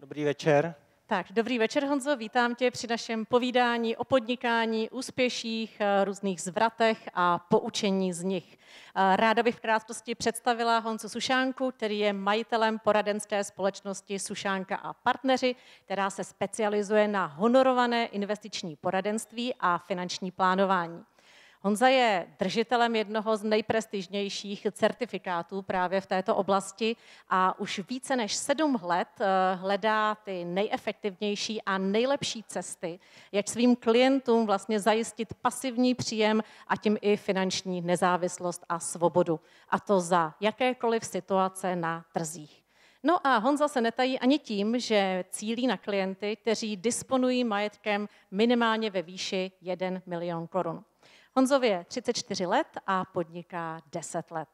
Dobrý večer. Tak, dobrý večer, Honzo, vítám tě při našem povídání o podnikání, úspěších, různých zvratech a poučení z nich. Ráda bych v krátkosti představila Honzu Sušánku, který je majitelem poradenské společnosti Sušánka a partneři, která se specializuje na honorované investiční poradenství a finanční plánování. Honza je držitelem jednoho z nejprestižnějších certifikátů právě v této oblasti a už více než 7 let hledá ty nejefektivnější a nejlepší cesty, jak svým klientům vlastně zajistit pasivní příjem a tím i finanční nezávislost a svobodu. A to za jakékoliv situace na trzích. No a Honza se netají ani tím, že cílí na klienty, kteří disponují majetkem minimálně ve výši 1 milion korun. Honzovi je 34 let a podniká 10 let.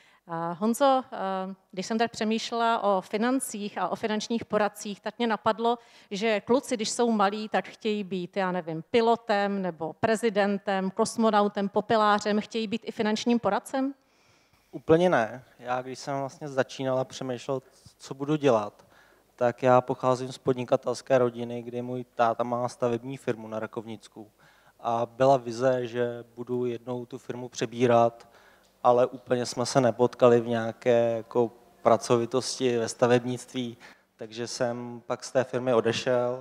Honzo, když jsem tak přemýšlela o financích a o finančních poradcích, tak mě napadlo, že kluci, když jsou malí, tak chtějí být, já nevím, pilotem nebo prezidentem, kosmonautem, popelářem, chtějí být i finančním poradcem? Úplně ne. Já když jsem vlastně začínal a přemýšlel, co budu dělat, tak já pocházím z podnikatelské rodiny, kdy můj táta má stavební firmu na Rakovnicku. A byla vize, že budu jednou tu firmu přebírat, ale úplně jsme se nepotkali v nějaké jako pracovitosti ve stavebnictví, takže jsem pak z té firmy odešel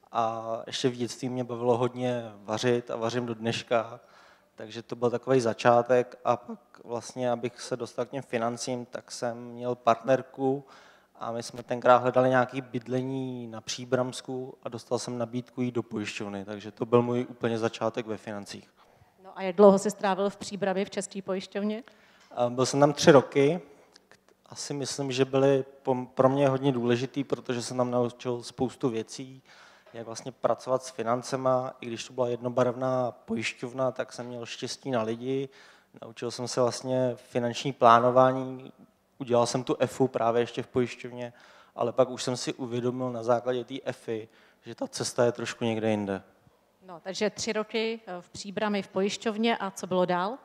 a ještě v dětství mě bavilo hodně vařit a vařím do dneška, takže to byl takový začátek a pak vlastně, abych se dostal k těm financím, tak jsem měl partnerku a my jsme tenkrát hledali nějaké bydlení na Příbramsku a dostal jsem nabídku jít do pojišťovny, takže to byl můj úplně začátek ve financích. No a jak dlouho jsi strávil v Příbrami v České pojišťovně? Byl jsem tam 3 roky, asi myslím, že byly pro mě hodně důležitý, protože jsem tam naučil spoustu věcí, jak vlastně pracovat s financema, i když to byla jednobarevná pojišťovna, tak jsem měl štěstí na lidi, naučil jsem se vlastně finanční plánování, udělal jsem tu EFU právě ještě v pojišťovně, ale pak už jsem si uvědomil na základě té EFI, že ta cesta je trošku někde jinde. No, takže 3 roky v Příbrami v pojišťovně a co bylo dál?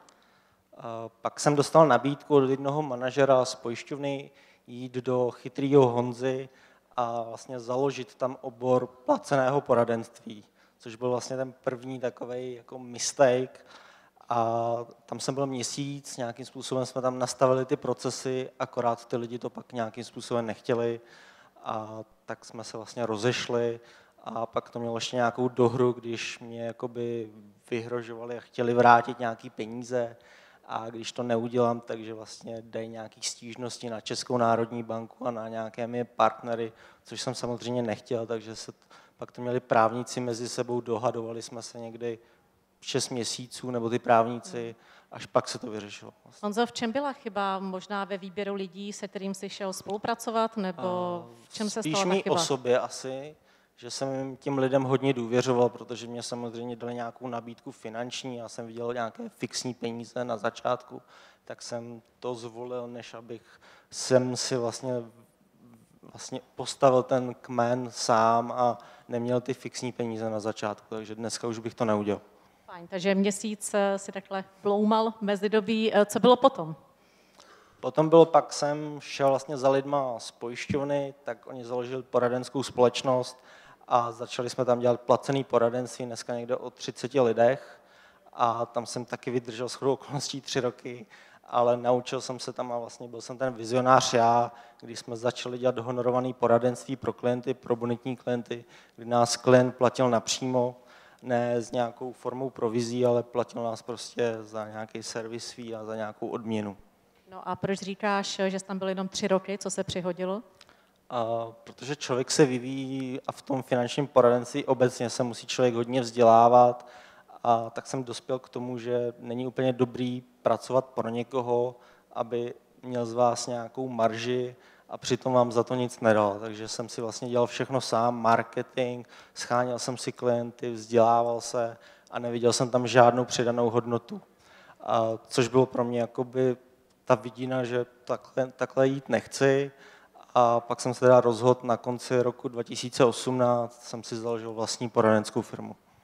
Pak jsem dostal nabídku od jednoho manažera z pojišťovny jít do Chytrýho Honzy a vlastně založit tam obor placeného poradenství, což byl vlastně ten první takovej jako mistake. A tam jsem byl měsíc, nějakým způsobem jsme tam nastavili ty procesy, akorát ty lidi to pak nějakým způsobem nechtěli a tak jsme se vlastně rozešli a pak to mělo ještě nějakou dohru, když mě jakoby vyhrožovali a chtěli vrátit nějaký peníze a když to neudělám, takže vlastně dají nějaké stížnosti na Českou národní banku a na nějaké mé partnery, což jsem samozřejmě nechtěl, takže pak to měli právníci mezi sebou, dohadovali jsme se někdy 6 měsíců, nebo ty právníci, až pak se to vyřešilo. Honzo, v čem byla chyba? Možná ve výběru lidí, se kterým jsi šel spolupracovat, nebo v čem se stala ta chyba? Spíš mý osobě asi, že jsem těm lidem hodně důvěřoval, protože mě samozřejmě dali nějakou nabídku finanční, já jsem viděl nějaké fixní peníze na začátku, tak jsem to zvolil, než abych si vlastně postavil ten kmen sám a neměl ty fixní peníze na začátku, takže dneska už bych to neudělal. Fajn, takže měsíc si takhle ploumal mezidobí. Co bylo potom? Potom pak jsem šel vlastně za lidma z pojišťovny, tak oni založili poradenskou společnost a začali jsme tam dělat placený poradenství, dneska někde o 30 lidech a tam jsem taky vydržel shodou okolností 3 roky, ale naučil jsem se tam a vlastně byl jsem ten vizionář já, když jsme začali dělat honorované poradenství pro klienty, pro bonitní klienty, kdy nás klient platil napřímo, ne s nějakou formou provizí, ale platil nás prostě za nějaký servis fee a za nějakou odměnu. No a proč říkáš, že jsi tam byl jenom 3 roky, co se přihodilo? Protože člověk se vyvíjí a v tom finančním poradenství obecně se musí člověk hodně vzdělávat a tak jsem dospěl k tomu, že není úplně dobrý pracovat pro někoho, aby měl z vás nějakou marži a přitom vám za to nic nedal. Takže jsem si vlastně dělal všechno sám, marketing, scháněl jsem si klienty, vzdělával se a neviděl jsem tam žádnou přidanou hodnotu. Což bylo pro mě jakoby ta vidina, že takhle jít nechci. A pak jsem se teda rozhodl na konci roku 2018, jsem si založil vlastní poradenskou firmu.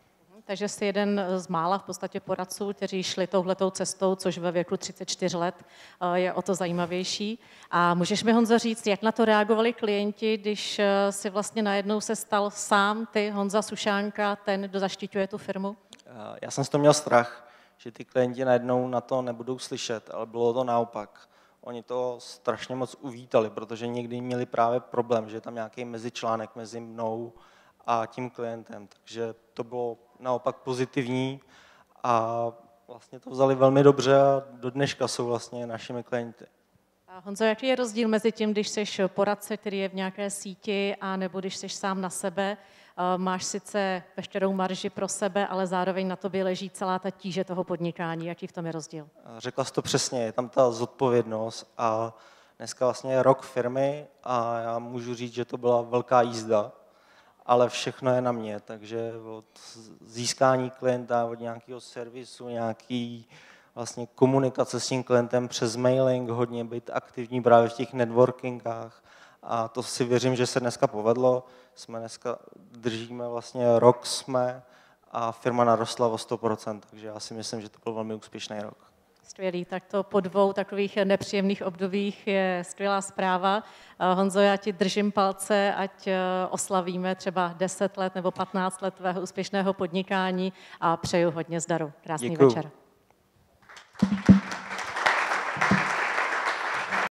Takže jsi jeden z mála v podstatě poradců, kteří šli touhletou cestou, což ve věku 34 let je o to zajímavější. A můžeš mi, Honzo, říct, jak na to reagovali klienti, když si vlastně najednou se stal sám ty, Honza Sušánka, ten, kdo zaštiťuje tu firmu? Já jsem z toho měl strach, že ty klienti najednou na to nebudou slyšet, ale bylo to naopak. Oni to strašně moc uvítali, protože někdy měli právě problém, že je tam nějaký mezičlánek mezi mnou a tím klientem. Takže to bylo naopak pozitivní a vlastně to vzali velmi dobře a do dneška jsou vlastně našimi klienty. A Honzo, jaký je rozdíl mezi tím, když jsi poradce, který je v nějaké síti, a nebo když jsi sám na sebe? Máš sice veškerou marži pro sebe, ale zároveň na tobě leží celá ta tíže toho podnikání. Jaký v tom je rozdíl? Řekla jsi to přesně, je tam ta zodpovědnost a dneska vlastně je rok firmy a já můžu říct, že to byla velká jízda, ale všechno je na mě, takže od získání klienta, od nějakého servisu, nějaký vlastně komunikace s tím klientem přes mailing, hodně být aktivní právě v těch networkingách a to si věřím, že se dneska povedlo. Držíme vlastně rok jsme a firma narostla o 100%, takže já si myslím, že to byl velmi úspěšný rok. Skvělý, tak to po 2 takových nepříjemných obdobích je skvělá zpráva. Honzo, já ti držím palce, ať oslavíme třeba 10 let nebo 15 let tvého úspěšného podnikání a přeju hodně zdaru. Krásný Děkuju. večer.